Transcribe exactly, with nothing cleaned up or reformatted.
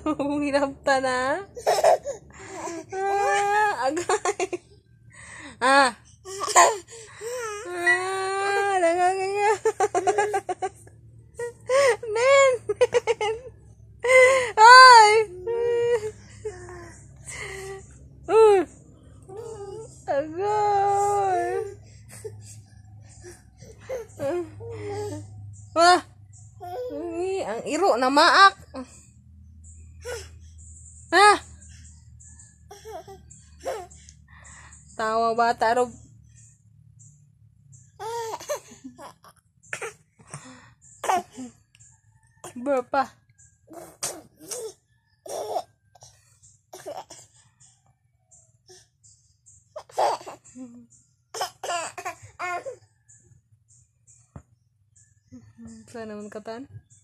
Hinapta na. Ah, agay. Ah. Ah, nagagaya. Nen, nen. Ay. Uh. Agay. Wah. Ay, ang iro na maak. Ha? Tawa bata ro. Berapa? Sana naman katan?